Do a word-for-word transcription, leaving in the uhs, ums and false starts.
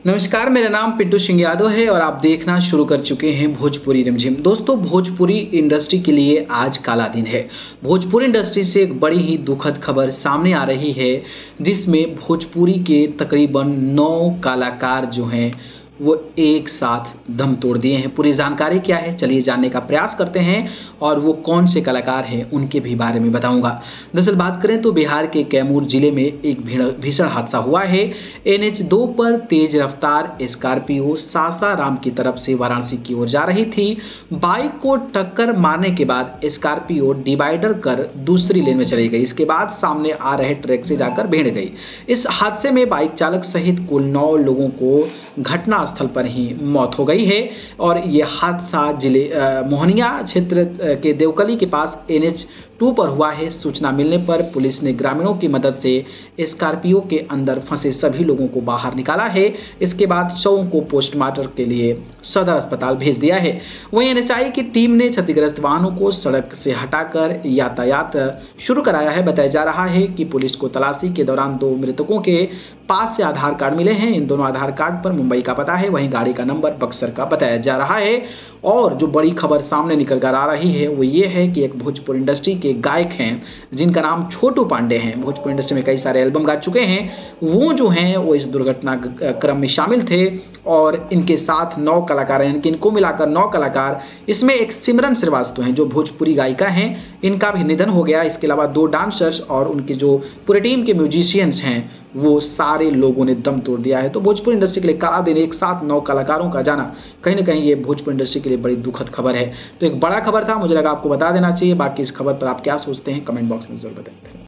नमस्कार, मेरा नाम पिंटू सिंह यादव है और आप देखना शुरू कर चुके हैं भोजपुरी रिमझिम। दोस्तों, भोजपुरी इंडस्ट्री के लिए आज काला दिन है। भोजपुरी इंडस्ट्री से एक बड़ी ही दुखद खबर सामने आ रही है, जिसमें भोजपुरी के तकरीबन नौ कलाकार जो हैं वो एक साथ दम तोड़ दिए हैं। पूरी जानकारी क्या है, चलिए जानने का प्रयास करते हैं और वो कौन से कलाकार हैं उनके भी बारे में बताऊंगा। दरअसल बात करें तो बिहार के कैमूर जिले में एक भीषण हादसा हुआ है। एन एच दो पर तेज रफ्तार स्कॉर्पियो सासाराम की तरफ से वाराणसी की ओर जा रही थी। बाइक को टक्कर मारने के बाद स्कॉर्पियो डिवाइडर कर दूसरी लेन में चली गई। इसके बाद सामने आ रहे ट्रक से जाकर भिड़ गई। इस हादसे में बाइक चालक सहित कुल नौ लोगों को घटना स्थल पर ही मौत हो गई है और यह हादसा जिले मोहनिया क्षेत्र के देवकली के पास एन एच टू पर हुआ है। सूचना मिलने पर पुलिस ने ग्रामीणों की मदद से स्कॉर्पियो के अंदर फंसे सभी लोगों को बाहर निकाला है। इसके बाद शवों को पोस्टमार्टम के लिए सदर अस्पताल भेज दिया है। वहीं एन एच आई की टीम ने क्षतिग्रस्त वाहनों को सड़क से हटाकर यातायात शुरू कराया है। बताया जा रहा है कि पुलिस को तलाशी के दौरान दो मृतकों के पास से आधार कार्ड मिले हैं। इन दोनों आधार कार्ड पर मुंबई का पता है, वहीं गाड़ी का नंबर बक्सर का बताया जा रहा है। और जो बड़ी खबर सामने निकल कर आ रही है वो ये है कि एक भोजपुरी इंडस्ट्री के गायक हैं जिनका नाम छोटू पांडे हैं। भोजपुरी इंडस्ट्री में कई सारे एल्बम गा चुके हैं। वो जो हैं वो इस दुर्घटना क्रम में शामिल थे और इनके साथ नौ कलाकार हैं। इनके इनको मिलाकर नौ कलाकार, इसमें एक सिमरन श्रीवास्तव हैं जो भोजपुरी गायिका हैं, इनका भी निधन हो गया। इसके अलावा दो डांसर्स और उनके जो पूरे टीम के म्यूजिशियंस हैं वो सारे लोगों ने दम तोड़ दिया है। तो भोजपुरी इंडस्ट्री के लिए काला दिन, एक साथ नौ कलाकारों का जाना, कहीं ना कहीं ये भोजपुरी इंडस्ट्री के लिए बड़ी दुखद खबर है। तो एक बड़ा खबर था, मुझे लगा आपको बता देना चाहिए। बाकी इस खबर पर आप क्या सोचते हैं कमेंट बॉक्स में जरूर बताएं।